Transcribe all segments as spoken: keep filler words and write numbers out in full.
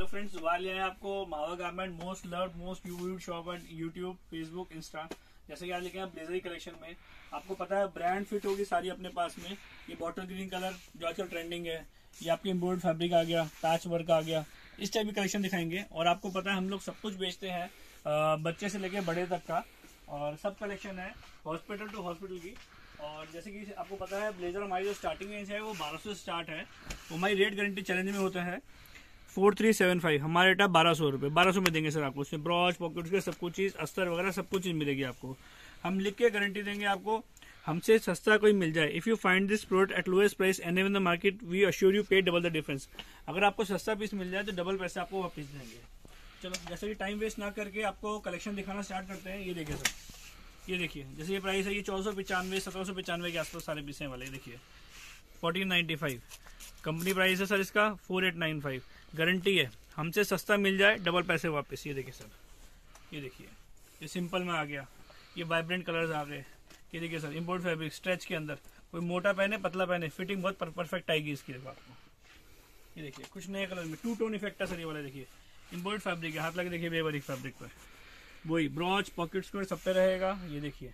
Friends, दुबा लिया है आपको Mawa garment, most loved most viewed shop on YouTube, Facebook, Insta. जैसे कि आप लिखे हैं ब्लेजर कलेक्शन में, आपको पता है ब्रांड फिट होगी सारी अपने पास में। ये बॉटल ग्रीन कलर जो आजकल ट्रेंडिंग है, ये आपकी एम्ब्रॉयडर्ड फैब्रिक आ गया, पैच वर्क आ गया, इस टाइप की कलेक्शन दिखाएंगे। और आपको पता है हम लोग सब कुछ बेचते हैं, बच्चे से लेके बड़े तक का, और सब कलेक्शन है हॉस्पिटल टू हॉस्पिटल की। और जैसे कि आपको पता है ब्लेजर हमारी जो स्टार्टिंग रेंज है वो बारह सौ से स्टार्ट है। वो हमारी रेट गारंटी चैलेंज में होता है फोर थ्री सेवन फाइव, हमारा रेट है बारह सौ रुपये, बारह सौ में देंगे सर आपको। उसमें ब्रॉच पॉकेट्स के सब कुछ चीज़, अस्तर वगैरह सब कुछ चीज़ मिलेगी आपको। हम लिख के गारंटी देंगे आपको, हमसे सस्ता कोई मिल जाए। If you find this product at lowest price any in the market, we assure you pay double the difference. अगर आपको सस्ता पीस मिल जाए तो डबल पैसे आपको वापस देंगे। चलो, जैसे कि टाइम वेस्ट ना करके आपको कलेक्शन दिखाना स्टार्ट करते हैं। ये देखिए सर, ये देखिए, जैसे ये प्राइस है, ये चौदह सौ पचानवे सत्रह सौ पचानवे के आसपास सारे पीस हैं वाले। देखिए fourteen ninety five company price है सर इसका, four eight nine five guarantee है, हमसे सस्ता मिल जाए डबल पैसे वापस। ये देखिए सर, ये देखिए, ये सिंपल में आ गया, ये वाइब्रेंट कलर्स आ गए। ये देखिए सर, इम्पोर्ट फैब्रिक स्ट्रेच के अंदर, कोई मोटा पहने पतला पहने, फिटिंग बहुत परफेक्ट आएगी इसकी। देखो आपको, ये देखिए कुछ नए कलर में टू टोन इफेक्ट है सर ये वाला। देखिए इम्पोर्ट फैब्रिक है, हाथ लगे देखिए बेवरिक फैब्रिक पर, वही ब्रॉच पॉकेट्स में सब पे रहेगा। ये देखिए,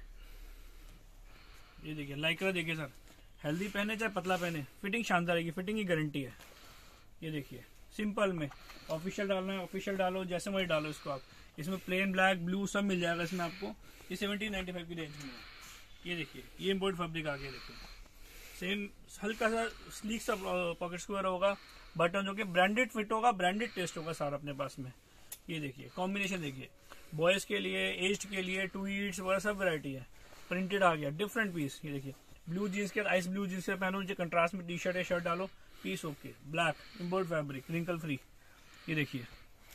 ये देखिए लाइक्रा देखिए सर, हेल्दी पहने चाहे पतला पहने, फिटिंग शानदार रहेगी, फिटिंग की गारंटी है। ये देखिए सिंपल में, ऑफिशियल डालना है ऑफिशियल डालो, जैसे मर्जी डालो इसको आप। इसमें प्लेन ब्लैक ब्लू सब मिल जाएगा इसमें आपको। ये सेवनटीन नाइन्टी फाइव की रेंज में है। ये देखिए, ये इम्पोर्ट फैब्रिक आ गया। देखिए सेम हल्का सा स्लीक सा पॉकेट स्क्वायर होगा, बटन जो कि ब्रांडेड फिट होगा, ब्रांडेड टेस्ट होगा सारा अपने पास में। ये देखिए कॉम्बिनेशन देखिए, बॉयज के लिए, एज्ड के लिए, टू ईट्स वगैरह सब वैरायटी है। प्रिंटेड आ गया, डिफरेंट पीस। ये देखिए ब्लू जीन्स के, आइस ब्लू जीन्स से पहनो, नीचे कंट्रास्ट में टी शर्ट या शर्ट डालो, piece okay, black import fabric, wrinkle free. ये देखिए,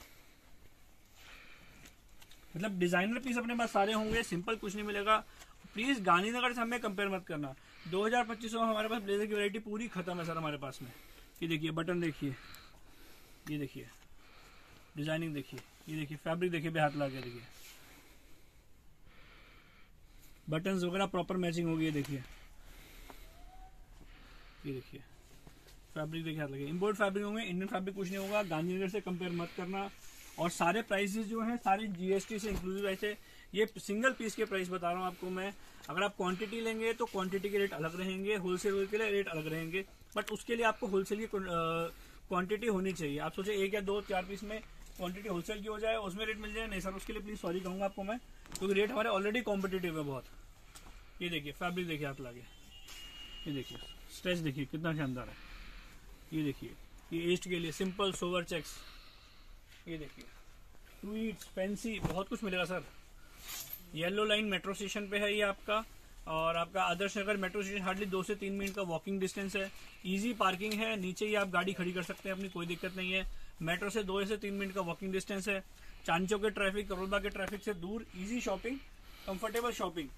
मतलब डिजाइनर पीस अपने पास सारे होंगे, सिंपल कुछ नहीं मिलेगा। प्लीज गांधीनगर से हमें कंपेयर मत करना। दो हजार पच्चीस सौ हमारे पास ब्लेजर की वैरायटी पूरी खत्म है सर हमारे पास में। ये देखिए बटन देखिए, ये देखिए डिजाइनिंग देखिए, ये देखिए फैब्रिक देखिए, भी हाथ ला के देखिए, बटन्स वगैरह प्रॉपर मैचिंग होगी। ये देखिए, ये देखिए फैब्रिक देखिए, हाथ लगे, इम्पोर्ट फैब्रिक होंगे, इंडियन फैब्रिक कुछ नहीं होगा। गांधीनगर से कंपेयर मत करना। और सारे प्राइसेस जो हैं सारे जीएसटी से इंक्लूसिव ऐसे, ये सिंगल पीस के प्राइस बता रहा हूँ आपको मैं। अगर आप क्वांटिटी लेंगे तो क्वांटिटी के रेट अलग रहेंगे, होलसेल के लिए रेट अलग रहेंगे, बट उसके लिए आपको होलसेल की क्वांटिटी होनी चाहिए। आप सोचे एक या दो चार पीस में क्वांटिटी होलसेल की हो जाए, उसमें रेट मिल जाए, नहीं सर उसके लिए प्लीज सॉरी कहूँगा आपको मैं, क्योंकि रेट हमारे ऑलरेडी कॉम्पिटिटिव है बहुत। ये देखिए फैब्रिक देखिए, हाथ लगे, ये देखिए स्ट्रेच देखिए कितना शानदार है। ये देखिए, ये ईस्ट के लिए सिंपल सोवर चेक्स। ये देखिए ट्वीट्स फैंसी, बहुत कुछ मिलेगा sir. Yellow line metro station पे है ये आपका, और आपका Adarsh Nagar metro station hardly दो से तीन मिनट का वॉकिंग डिस्टेंस है। इजी पार्किंग है, नीचे ही आप गाड़ी खड़ी कर सकते हैं अपनी, कोई दिक्कत नहीं है। मेट्रो से दो से तीन मिनट का वॉकिंग डिस्टेंस है। चांद चौक के ट्रैफिक, करोलबाग के ट्रैफिक से दूर, इजी शॉपिंग, कंफर्टेबल शॉपिंग।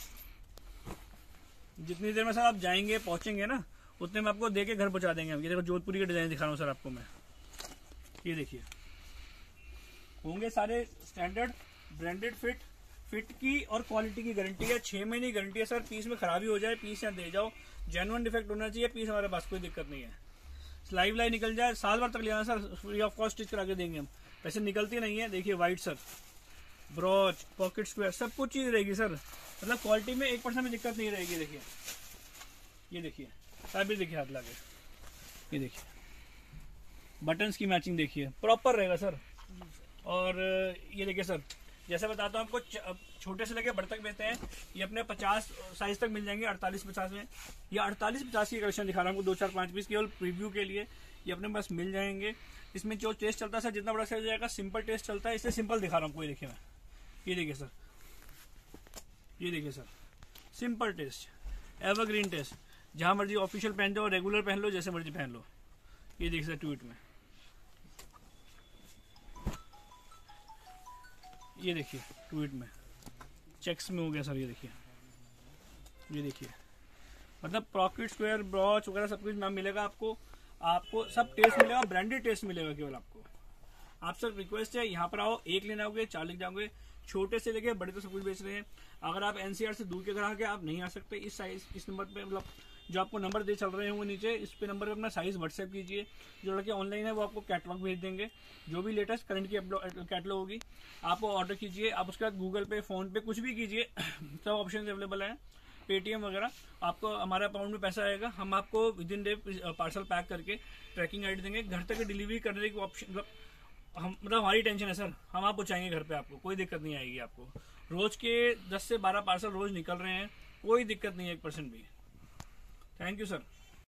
जितनी देर में सर आप जाएंगे पहुंचेंगे ना, उतने में आपको देके घर पहुंचा देंगे हम। ये देखो जोधपुरी के डिजाइन दिखा रहा हूँ सर आपको मैं। ये देखिए होंगे सारे स्टैंडर्ड ब्रांडेड फिट, फिट की और क्वालिटी की गारंटी है। छह महीने की गारंटी है सर। पीस में खराबी हो जाए, पीस यहाँ दे जाओ, जेन्युइन डिफेक्ट होना चाहिए पीस, हमारे पास कोई दिक्कत नहीं है। स्लाइव लाई निकल जाए, साल भर तक ले आना sir, free of cost stitch करा के देंगे हम, पैसे निकलती नहीं है। देखिए white sir, brooch pocket square सब कुछ चीज रहेगी सर, मतलब क्वालिटी में एक परसेंट में दिक्कत नहीं रहेगी। देखिए, ये देखिए फैब्रिक देखिए, हाथ लगे, ये देखिए बटन्स की मैचिंग देखिए, प्रॉपर रहेगा सर। और ये देखिए सर, जैसे बताता हूँ आपको, छोटे से लेके बड़े तक बेचते हैं। ये अपने पचास साइज तक मिल जाएंगे, अड़तालीस पचास में। ये अड़तालीस पचास की कलेक्शन दिखा रहा हूँ आपको, दो चार पांच पीस केवल प्रीव्यू के लिए ये अपने पास मिल जाएंगे। इसमें जो टेस्ट चलता है सर, जितना बड़ा साइज जाएगा सिंपल टेस्ट चलता है, इससे सिंपल दिखा रहा हूँ आपको। ये देखिए मैं, ये देखिए सर, ये देखिए sir simple taste, evergreen taste, जहां मर्जी ऑफिशियल पहन जाओ, रेगुलर पहन लो, जैसे मर्जी पहन लो। ये देखिए सर ट्वीट में, ये देखिए ट्वीट में चेक्स में हो गया सर। ये देखिए, ये देखिए मतलब पॉकेट स्क्वायर ब्रॉच वगैरह सब कुछ नाम मिलेगा आपको। आपको सब टेस्ट मिलेगा, ब्रांडेड टेस्ट मिलेगा केवल आपको। आप सर रिक्वेस्ट है, यहाँ पर आओ, एक लेने आओगे चार लेके जाओगे, छोटे से लेके बड़े तो सब कुछ बेच रहे हैं। अगर आप एनसीआर से दूर के ग्राहक है, आप नहीं आ सकते इस साइज इस नंबर पे, मतलब जो आपको नंबर दे चल रहे होंगे नीचे, इस पे नंबर पे अपना साइज व्हाट्सएप कीजिए। जो लड़के ऑनलाइन है वो आपको कैटलॉग भेज देंगे, जो भी लेटेस्ट करंट की कैटलॉग होगी आपको ऑर्डर कीजिए। आप उसके बाद गूगल पे, फोन पे कुछ भी कीजिए, सब ऑप्शन अवेलेबल है, पेटीएम वगैरह। आपको हमारे अकाउंट में पैसा आएगा, हम आपको within day parcel pack करके ट्रैकिंग आईडी देंगे, घर तक डिलीवरी करने की ऑप्शन, मतलब हम मतलब हमारी टेंशन है सर, हम आप पहुँचाएंगे घर पे, आपको कोई दिक्कत नहीं आएगी। आपको रोज के दस से बारह पार्सल रोज निकल रहे हैं, कोई दिक्कत नहीं है एक परसेंट भी। Thank you sir.